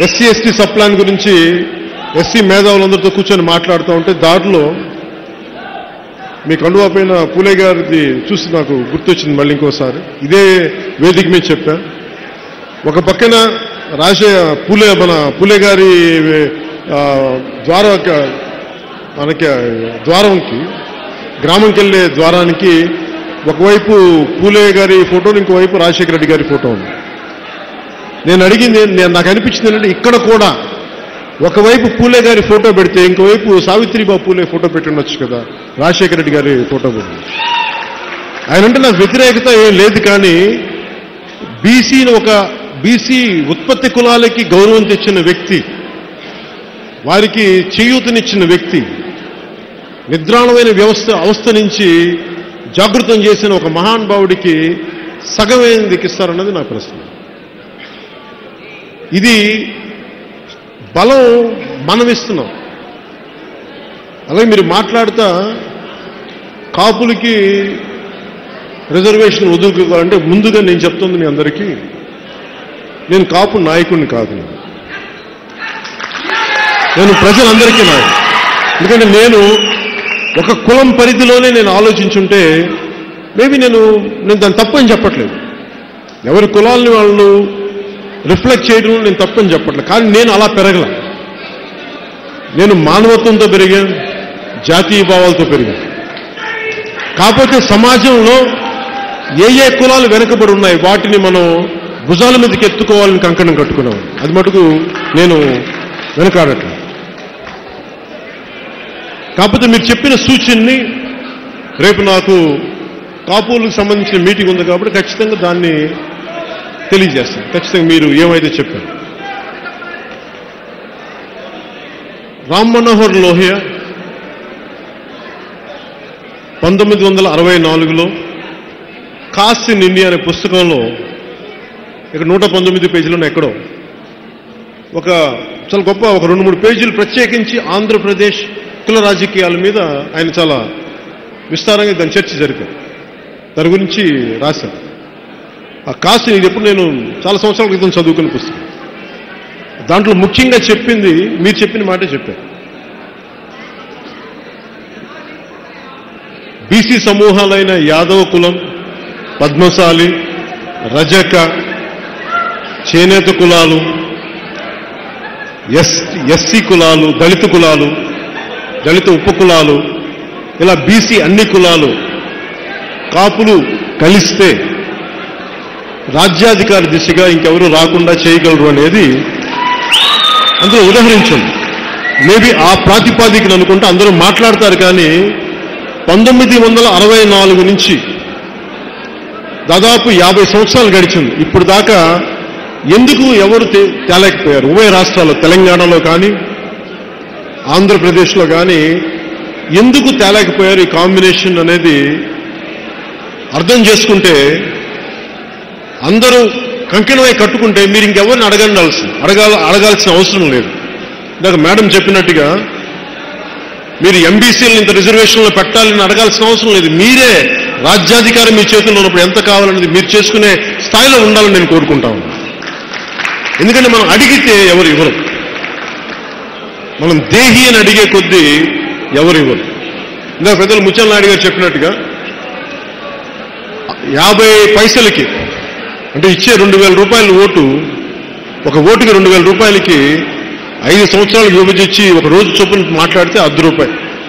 SC ST sub plan గురించి SC మేధావులందరితో కూర్చొని మాట్లాడుతూ ఉంటే దాంట్లో మీ కండువా పైన పూలే గారిది చూసి నాకు గుర్తొచ్చింది. మళ్ళీ ఇంకోసారి ఇదే వేదిక మీద చెప్పా. ఒక పక్కన పూలే గారి ద్వారంకి గ్రామంకి వెళ్ళే ద్వారానికి ఒకవైపు పూలే గారి ఫోటోలు, ఇంకోవైపు రాజశేఖర రెడ్డి గారి ఫోటో ఉంది. నేను అడిగింది, నాకు అనిపించింది ఏంటంటే ఇక్కడ కూడా ఒకవైపు పూలే గారి ఫోటో పెడితే ఇంకోవైపు సావిత్రిబాబు పూలే ఫోటో పెట్టి ఉండొచ్చు కదా, రాజశేఖర రెడ్డి గారి ఫోటో పెట్టి. ఆయన అంటే నాకు వ్యతిరేకత ఏం లేదు, కానీ బీసీ ఉత్పత్తి కులాలకి గౌరవం తెచ్చిన వ్యక్తి, వారికి చేయూతనిచ్చిన వ్యక్తి, నిద్రాణమైన అవస్థ నుంచి జాగృతం చేసిన ఒక మహానుభావుడికి సగమైన దిక్కిస్తారన్నది నా ప్రశ్న. ఇది బలం మనం ఇస్తున్నాం. అలాగే మీరు మాట్లాడుతా కాపులకి రిజర్వేషన్ వదులుకోవాలంటే ముందుగా నేను చెప్తుంది మీ అందరికీ, నేను కాపు నాయకుడిని కాదు, నేను ప్రజలందరికీ నాయకుడు. ఎందుకంటే నేను ఒక కులం పరిధిలోనే నేను ఆలోచించుంటే మేబీ నేను దాన్ని తప్పని చెప్పట్లేదు. ఎవరి కులాలని వాళ్ళు రిఫ్లెక్ట్ చేయడం నేను తప్పని చెప్పట్లేదు. కానీ నేను అలా పెరగల. నేను మానవత్వంతో పెరిగాను, జాతీయ భావాలతో పెరిగాను. కాకపోతే సమాజంలో ఏ కులాలు వెనకబడి ఉన్నాయి వాటిని మనం భుజాల మీదకి ఎత్తుకోవాలని కంకణం కట్టుకున్నాం. అది మటుకు నేను వెనకాడట్లేదు. కాకపోతే మీరు చెప్పిన సూచనని రేపు నాకు కాపులకు సంబంధించిన మీటింగ్ ఉంది కాబట్టి ఖచ్చితంగా దాన్ని తెలియజేస్తాను. ఖచ్చితంగా మీరు ఏమైతే చెప్పారు. రామ్ మనోహర్ లోహియా 1964లో కాస్ట్ ఇన్ ఇండియా అనే పుస్తకంలో ఇక్కడ 119 పేజీలను ఎక్కడో చాలా గొప్ప ఒక 2-3 పేజీలు ప్రత్యేకించి ఆంధ్రప్రదేశ్ కుల రాజకీయాల మీద ఆయన చాలా విస్తారంగా దాని చర్చ జరిపారు. దాని గురించి రాశారు. ఆ కాస్ట్ ఇది ఎప్పుడు నేను చాలా సంవత్సరాల క్రితం చదువుకున్న పుస్తకం. దాంట్లో ముఖ్యంగా చెప్పింది మీరు చెప్పిన మాటే చెప్పారు. బీసీ సమూహాలైన యాదవ కులం, పద్మశాలి, రజక, చేనేత కులాలు, ఎస్సీ కులాలు, దళిత కులాలు, దళిత ఉపకులాలు, ఇలా బీసీ అన్ని కులాలు కాపులు కలిస్తే రాజ్యాధికారి దిశగా ఇంకెవరు రాకుండా చేయగలరు అనేది అందులో ఉదాహరించండి. మేబీ ఆ ప్రాతిపాదికను అనుకుంటే అందరూ మాట్లాడతారు. కానీ 1964 నుంచి దాదాపు 50 సంవత్సరాలు గడిచింది. ఇప్పుడు దాకా ఎందుకు ఎవరు తేలేకపోయారు? ఉభయ రాష్ట్రాల్లో, తెలంగాణలో కానీ ఆంధ్రప్రదేశ్లో కానీ ఎందుకు తేలేకపోయారు? ఈ కాంబినేషన్ అనేది అర్థం చేసుకుంటే, అందరూ కంకణమై కట్టుకుంటే మీరు ఇంకెవరిని అడగాల్సిన అవసరం లేదు. ఇందాక మేడం చెప్పినట్టుగా మీరు ఎంబీసీలను ఇంత రిజర్వేషన్లో పెట్టాలని అడగాల్సిన అవసరం లేదు. మీరే రాజ్యాధికారం మీ చేతుల్లో ఉన్నప్పుడు ఎంత కావాలనేది మీరు చేసుకునే స్థాయిలో ఉండాలని నేను కోరుకుంటాను. ఎందుకంటే మనం అడిగితే ఎవరు ఇవ్వరు. మనం దేహి అని అడిగే కొద్దీ ఎవరు ఇవ్వరు. ఇందాక పెద్దలు ముత్యాల నాయుడు గారు చెప్పినట్టుగా 50 పైసలకి అంటే ఇచ్చే 2000 రూపాయల ఓటు, ఒక ఓటుకి 2000 రూపాయలకి 5 సంవత్సరాలకు విభజించి ఒక రోజు చొప్పున మాట్లాడితే ₹1.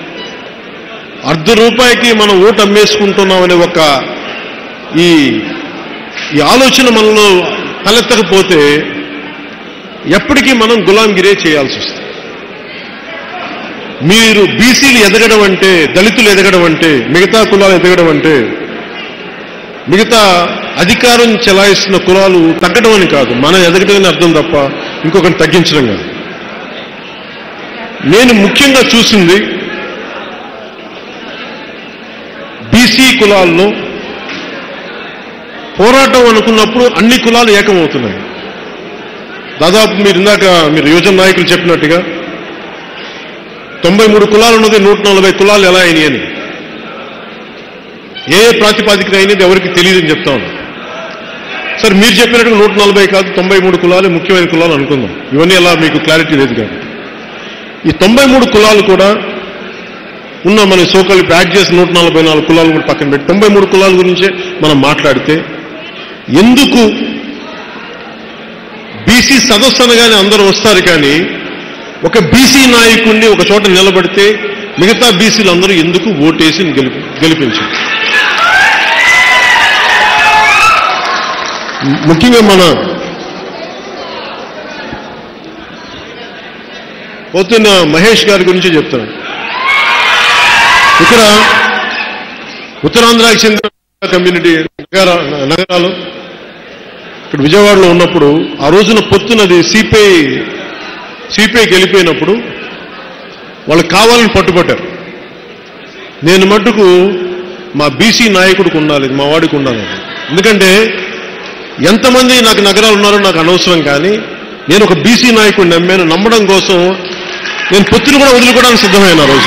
₹1 మనం ఓటు అమ్మేసుకుంటున్నామనే ఒక ఈ ఆలోచన మనలో తలెత్తకపోతే ఎప్పటికీ మనం గులాంగిరే చేయాల్సి వస్తుంది. మీరు బీసీలు ఎదగడం అంటే, దళితులు ఎదగడం అంటే, మిగతా కులాలు ఎదగడం అంటే మిగతా అధికారం చెలాయిస్తున్న కులాలు తగ్గడం అని కాదు, మనం ఎదగడం అర్థం తప్ప ఇంకొకరిని తగ్గించడం కాదు. నేను ముఖ్యంగా చూసింది బీసీ కులాల్లో పోరాటం అనుకున్నప్పుడు అన్ని కులాలు ఏకమవుతున్నాయి. దాదాపు మీరు యువజన నాయకులు చెప్పినట్టుగా 93 కులాలు ఉన్నది 140 కులాలు ఎలా అయినాయి అని, ఏ ప్రాతిపాదికన అయినది ఎవరికి తెలియదని చెప్తా ఉన్నా. సరే మీరు చెప్పినట్టు 140 కాదు 93 కులాలే ముఖ్యమైన కులాలు అనుకుందాం. ఇవన్నీ ఎలా మీకు క్లారిటీ లేదు కాబట్టి ఈ 93 కులాలు కూడా ఉన్న మన సోకల్ యాడ్ చేసి 144 కులాలు కూడా పక్కన పెట్టి 93 కులాల గురించే మనం మాట్లాడితే ఎందుకు బీసీ సదస్సు అనగానే అందరూ వస్తారు కానీ ఒక బీసీ నాయకుడిని ఒక చోట నిలబడితే మిగతా బీసీలు అందరూ ఎందుకు ఓటేసి గెలిపించారు? ముఖ్యంగా మన పోతున్న మహేష్ గారి గురించి చెప్తాను. ఇక్కడ ఉత్తరాంధ్రాకి చెందిన కమ్యూనిటీ నగరాలు ఇక్కడ విజయవాడలో ఉన్నప్పుడు ఆ రోజున పొత్తున్నది సిపిఐకి వెళ్ళిపోయినప్పుడు వాళ్ళు కావాలని పట్టుబట్టారు. నేను మట్టుకు మా బీసీ నాయకుడికి ఉండాలి, మా వాడికి ఉండాలి. ఎందుకంటే ఎంతమంది నాకు నగరాలు ఉన్నారో నాకు అనవసరం, కానీ నేను ఒక బీసీ నాయకుడిని నమ్మాను. నమ్మడం కోసం నేను పొత్తులు కూడా వదులుకోవడానికి సిద్ధమైన రోజు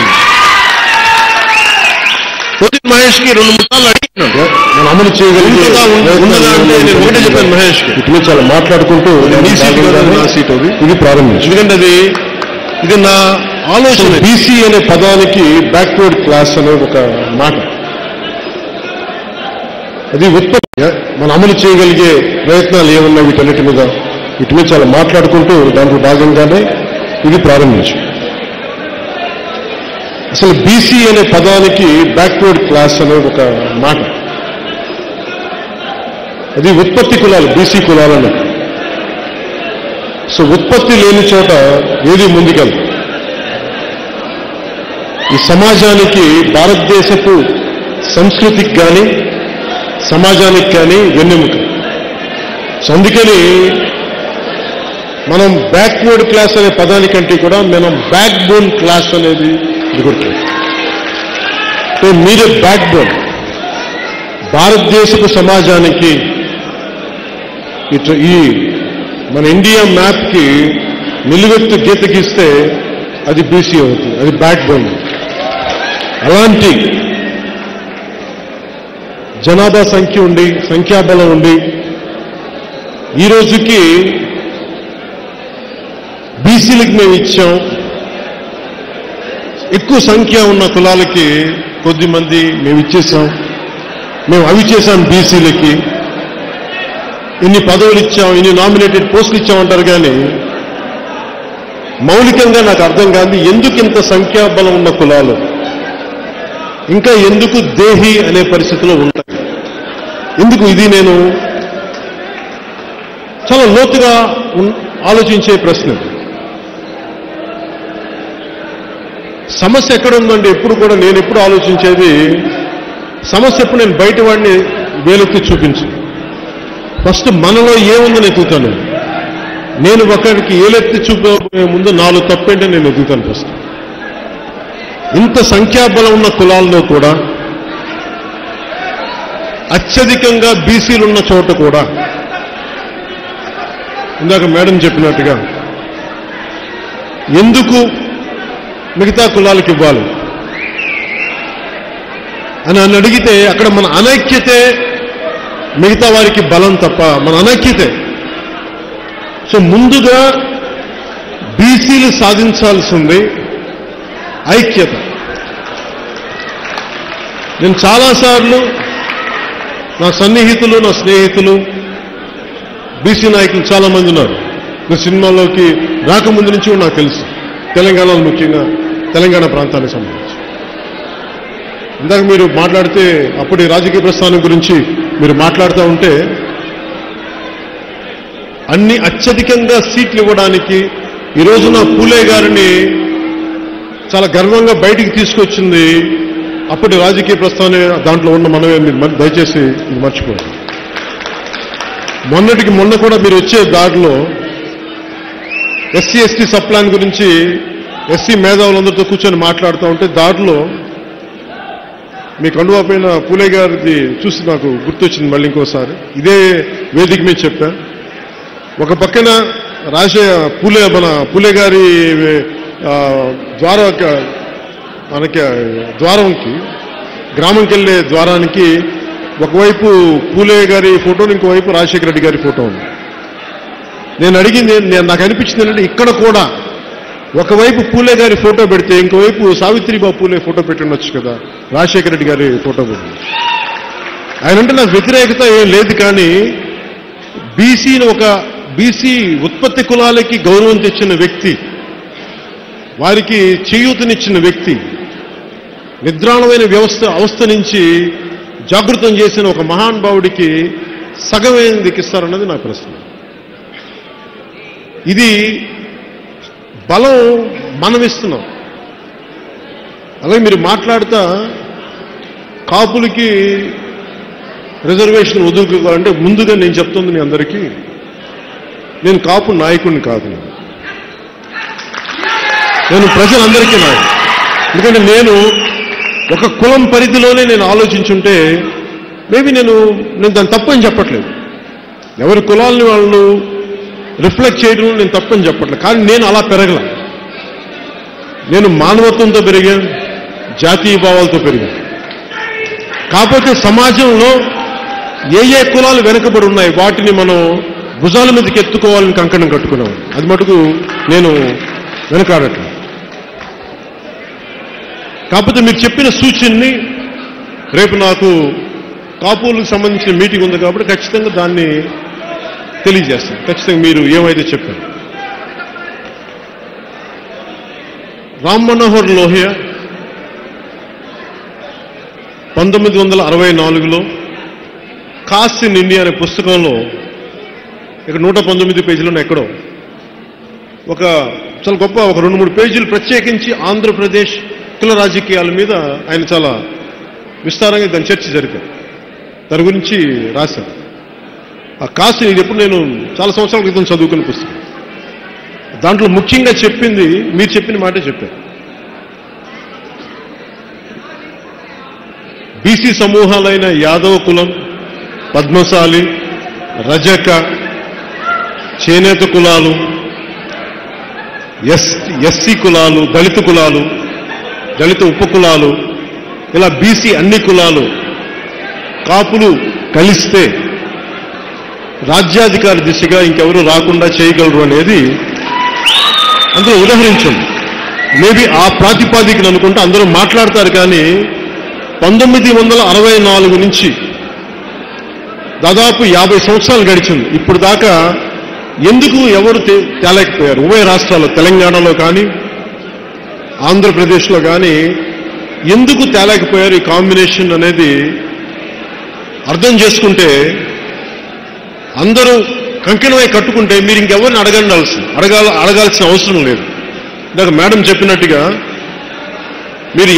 పొత్తి మహేష్కి 2-3 సార్లు అడిగినాడు మనం అమలు చేయగలిగినదా ఉన్నదా అంటే నేను ఒకటే చెప్పాను మహేష్కి, ఇట్లా చాలా మాట్లాడుకుంటూ నీ సీట్ నా సీట్ అది ఇది ప్రారంభించి. ఎందుకంటే ఇది నా ఆలోచన. బీసీ అనే పదానికి బ్యాక్వర్డ్ క్లాస్ అనే ఒక మాట, అది ఉత్పత్తి మనం అమలు చేయగలిగే ప్రయత్నాలు ఏమన్నా వీటన్నిటి మీద చాలా మాట్లాడుకుంటూ దాంట్లో భాగంగానే ఇది ప్రారంభించు. అసలు బీసీ అనే పదానికి బ్యాక్వర్డ్ క్లాస్ అనే ఒక మాట, అది ఉత్పత్తి కులాలు, బీసీ కులాలు అన్నది. సో ఉత్పత్తి లేని చోట ఏది ముందుకెళ్ళదు. ఈ సమాజానికి భారతదేశపు సంస్కృతికి కానీ సమాజానికి కానీ వెన్నెముక. సో అందుకని మనం బ్యాక్వర్డ్ క్లాస్ అనే పదానికంటే కూడా మనం బ్యాక్ బోన్ క్లాస్ అనేది ఎదుగుతుంది. సో మీరే బ్యాక్ బోన్ భారతదేశపు సమాజానికి. ఈ మన ఇండియా మ్యాప్కి నిలువెత్తు గీత గీస్తే అది బీసీ అవుతుంది, అది బ్యాక్ బోన్. అలాంటి జనాభా సంఖ్య ఉండి సంఖ్యాబలం ఉండి ఈ రోజుకి బీసీలకు మేము ఇచ్చాం, ఎక్కువ సంఖ్య ఉన్న కులాలకి కొద్దిమంది మేము ఇచ్చేసాం, మేము అవి చేశాం బీసీలకి, ఇన్ని పదవులు ఇచ్చాం, ఇన్ని నామినేటెడ్ పోస్టులు ఇచ్చామంటారు. కానీ మౌలికంగా నాకు అర్థం కాదు ఎందుకు ఇంత సంఖ్యాబలం ఉన్న కులాలు ఇంకా ఎందుకు దేహి అనే పరిస్థితిలో ఉంటాయి, ఎందుకు? ఇది నేను చాలా లోతుగా ఆలోచించే ప్రశ్న. సమస్య ఎక్కడ ఉందండి? ఎప్పుడు కూడా నేను ఎప్పుడు ఆలోచించేది సమస్య ఎప్పుడు నేను బయట వాడిని వేలెత్తి చూపించు. ఫస్ట్ మనలో ఏముందని ఎదుగుతాను. నేను ఒకరికి ఏలెత్తి చూపే ముందు నాలో తప్పేంటే నేను ఎదుగుతాను ఫస్ట్. ఇంత సంఖ్యాబలం ఉన్న కులాల్లో కూడా అత్యధికంగా బీసీలున్న చోట కూడా ఇందాక మేడం చెప్పినట్టుగా ఎందుకు మిగతా కులాలకు ఇవ్వాలి అని అడిగితే అక్కడ మన అనైక్యతే మిగతా వారికి బలం తప్ప మన అనైక్యతే. సో ముందుగా బీసీలు సాధించాల్సింది ఐక్యత. నేను చాలాసార్లు నా సన్నిహితులు నా స్నేహితులు బీసీ నాయకులు చాలామంది ఉన్నారు. నేను సినిమాలోకి రాకముందు నుంచి కూడా నాకు తెలుసు, తెలంగాణలో ముఖ్యంగా తెలంగాణ ప్రాంతానికి సంబంధించి. ఇందాక మీరు మాట్లాడితే అప్పటి రాజకీయ ప్రస్థానం గురించి మీరు మాట్లాడుతూ ఉంటే అన్ని అత్యధికంగా సీట్లు ఇవ్వడానికి ఈ రోజున పూలే గారిని చాలా గర్వంగా బయటికి తీసుకొచ్చింది అప్పటి రాజకీయ ప్రస్థానం. దాంట్లో ఉన్న మనమే, మీరు దయచేసి ఇది మర్చిపోండి. మొన్నటికి మొన్న కూడా మీరు వచ్చే దారిలో ఎస్సీ ఎస్టీ సబ్ ప్లాన్ గురించి ఎస్సీ మేధావులందరితో కూర్చొని మాట్లాడుతూ ఉంటే దారిలో మీ కండువా పైన పూలే గారిది చూసి నాకు గుర్తొచ్చింది. మళ్ళీ ఇంకోసారి ఇదే వేదిక మీద చెప్పా. ఒక పక్కన మన పూలే గారి మనకి ద్వారంకి గ్రామంకి వెళ్ళే ద్వారానికి ఒకవైపు పూలే గారి ఫోటో, ఇంకోవైపు రాజశేఖర రెడ్డి గారి ఫోటో ఉంది. నేను అడిగింది, నాకు అనిపించింది ఏంటంటే ఇక్కడ కూడా ఒకవైపు పూలే గారి ఫోటో పెడితే ఇంకోవైపు సావిత్రిబాబు పూలే ఫోటో పెట్టి ఉండొచ్చు కదా, రాజశేఖర రెడ్డి గారి ఫోటో పెట్టి. ఆయన అంటే నాకు వ్యతిరేకత ఏం లేదు, కానీ బీసీని ఒక బీసీ ఉత్పత్తి కులాలకి గౌరవం తెచ్చిన వ్యక్తి, వారికి చేయూతనిచ్చిన వ్యక్తి, నిద్రాణమైన అవస్థ నుంచి జాగృతం చేసిన ఒక మహానుభావుడికి సగమైన దిక్కిస్తారన్నది నా ప్రశ్న. ఇది బలం మనం ఇస్తున్నాం. అలాగే మీరు మాట్లాడుతా కాపులకి రిజర్వేషన్ వదులుకోవాలంటే ముందుగా నేను చెప్తుంది మీ అందరికీ, నేను కాపు నాయకుడిని కాదు, నేను ప్రజలందరికీ నాయకుడు. ఎందుకంటే నేను ఒక కులం పరిధిలోనే నేను ఆలోచించుంటే మేబీ నేను దాన్ని తప్పని చెప్పట్లేదు, ఎవరి కులాలని వాళ్ళు రిఫ్లెక్ట్ చేయడం నేను తప్పని చెప్పట్లేదు. కానీ నేను అలా పెరగల, నేను మానవత్వంతో పెరిగాను, జాతీయ భావాలతో పెరిగాను. కాకపోతే సమాజంలో ఏ కులాలు వెనకబడి ఉన్నాయి వాటిని మనం భుజాల మీదకి ఎత్తుకోవాలని కంకణం కట్టుకున్నాం. అది మటుకు నేను వెనకాడట్లేదు. కాకపోతే మీరు చెప్పిన సూచనని రేపు నాకు కాపులకు సంబంధించిన మీటింగ్ ఉంది కాబట్టి ఖచ్చితంగా దాన్ని తెలియజేస్తాను. ఖచ్చితంగా మీరు ఏమైతే చెప్పారు. రామ్ మనోహర్ లోహియా 1964లో కాస్ట్ ఇన్ ఇండియా అనే పుస్తకంలో ఇక్కడ 119 పేజీలను ఎక్కడో ఒక చాలా గొప్ప ఒక 2-3 పేజీలు ప్రత్యేకించి ఆంధ్రప్రదేశ్ కుల రాజకీయాల మీద ఆయన చాలా విస్తారంగా దాని చర్చ జరిపారు. దాని గురించి రాశారు. ఆ కాస్ట్ ఇది ఎప్పుడు నేను చాలా సంవత్సరాల క్రితం చదువుకున్న పుస్తకం. దాంట్లో ముఖ్యంగా చెప్పింది మీరు చెప్పిన మాటే చెప్పారు. బీసీ సమూహాలైన యాదవ కులం, పద్మశాలి, రజక, చేనేత కులాలు, ఎస్సీ కులాలు, దళిత కులాలు, దళిత ఉపకులాలు, ఇలా బీసీ అన్ని కులాలు కాపులు కలిస్తే రాజ్యాధికారి దిశగా ఇంకెవరు రాకుండా చేయగలరు అనేది అందులో ఉదాహరించండి. మేబీ ఆ ప్రాతిపాదికను అనుకుంటే అందరూ మాట్లాడతారు, కానీ 1964 నుంచి దాదాపు 50 సంవత్సరాలు గడిచింది. ఇప్పుడు దాకా ఎందుకు ఎవరు తేలేకపోయారు? ఉభయ రాష్ట్రాల్లో, తెలంగాణలో కానీ ఆంధ్రప్రదేశ్లో కానీ ఎందుకు తేలేకపోయారు? ఈ కాంబినేషన్ అనేది అర్థం చేసుకుంటే అందరూ కంకణమై కట్టుకుంటే మీరు ఇంకెవరిని అడగాల్సిన అవసరం లేదు. ఇందాక మేడం చెప్పినట్టుగా